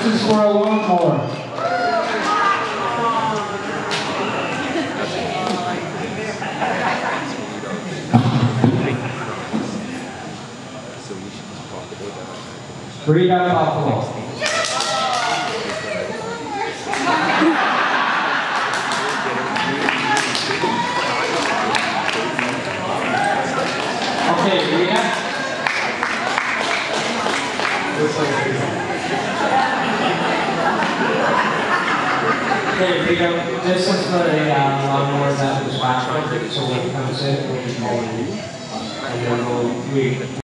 is for a lawnmower. Freedom Buffalo. Okay, Rita. Okay, Rita, this is for the lawnmower that was back, so when it comes in, we'll be calling you. And then we'll